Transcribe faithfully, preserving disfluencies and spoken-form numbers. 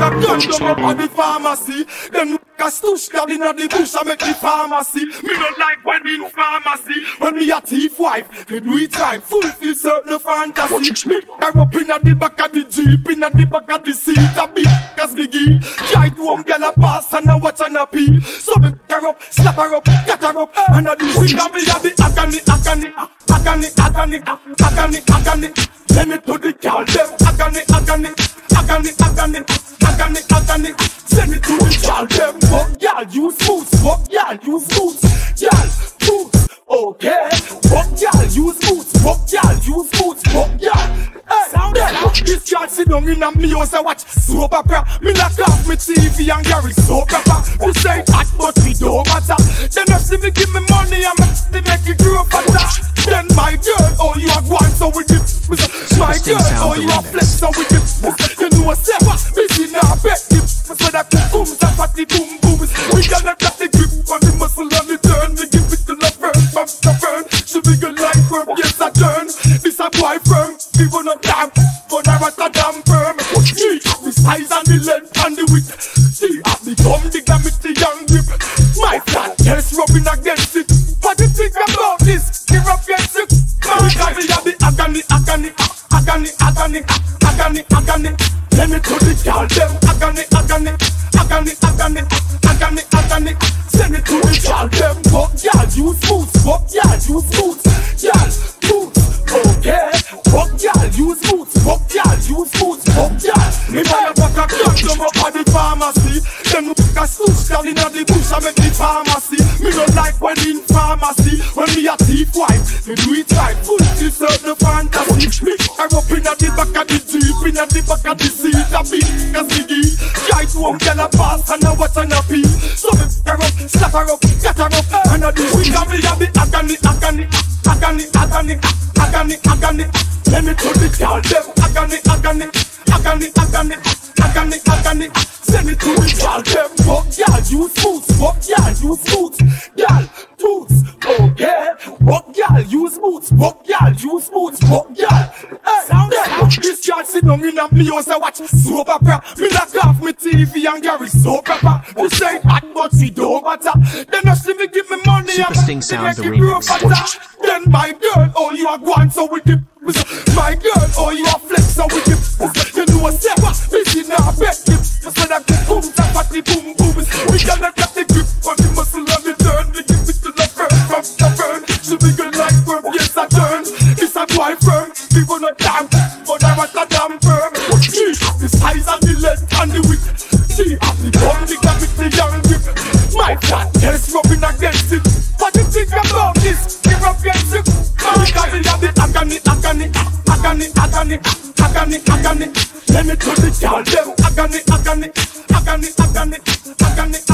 a gun down up at the pharmacy. Then a stush down in the bush and make the pharmacy. Me don't like when in pharmacy. When me a thief wife, me do it right, fulfill certain fantasy. Me I up in the back of the jeep, in the back of the seat, a big as biggie. Try to one girl a pass and a watch and a pee. So me her up, slap her up, cut her up, and a do sing and me a the agony, agony, agony, agony, agony, agony. Let me to the girl them agony, agony, agony, agony, agony, agony. Send it to the girl them. Fuck y'all, use boots. Fuck y'all, use boots. Y'all, boots. Okay. Fuck y'all, use boots. Fuck y'all, use boots. Fuck y'all. Hey, then this girl sit down in a me house and watch soap opera. Me knock off me T V and carry soap opera. You say hot but we don't matter. Then you see me give me money and me make it grow fatter. Then my girl, oh you are going so with it. My girl, oh you are flex so with it. You know what's up? Busy now, bet it. So that boom, that fatty boom boom. We gotta got the grip on the muscle on the turn. We give it to the burn, from the burn. She be good like firm, yes I turn. This a boy firm, we wanna damn, but I want a damn firm. She, the size and the length and the width. She have the gum, the gravity and grip. My flat chest rubbing against it. What do you think about this? Give up against it. Because we have the agony, agony, agony, agony, agony, agony. Let me to the girl them agony, agony, agony, agony, agony, agony. Send it to the girl them. Fuck y'all, use boots. Fuck y'all, use boots. Y'all, boots. Okay. Fuck y'all, use boots. Fuck y'all, use boots. Fuck y'all. Me buy a pack of guns from up at the pharmacy. Then we a stush down in the bush and make the pharmacy. Me don't like when in pharmacy. When me a thief wife, me do it right. Fulfill certain fantasy. Me I up in the back of the jeep, in the back of the seat. A big as biggie. Try to one girl a pass and a watch and a pee. So me her up, slap her up, cut her up, and a do it. And me a the agony, agony, agony, agony, agony, agony. Let me to the girl them agony, agony, agony, agony, agony, agony. Send it to the girl them. Fuck y'all, use boots. Fuck y'all, use boots. Y'all, boots. Okay. Fuck y'all, use boots. Fuck y'all, use boots. Fuck y'all. Hey, then this girl sit down in a me house and watch soap opera. Me knock off me T V and carry soap opera. You say hot but she don't matter. Then you see me give me money Super and Sting Sound, the make it grow remix. fatter. Then my girl, oh you are going so with it. My girl, oh you are flex so with it. You know what's up? Busy now, bet it. So that boom, that fatty boom boom. We gotta get the grip on the muscle on the turn. We give it to the burn, from the burn. She be good like firm, yes I turn. This a boy firm, we wanna damn, but I want a damn firm. She have the size and the length and the width. She have the bum, the gravity and grip. My flat chest rubbing against it. What do you think about this? Give up against it. Because we have the agony, agony, agony, agony, agony, agony. Let me to the girl them agony, agony, agony, agony, agony.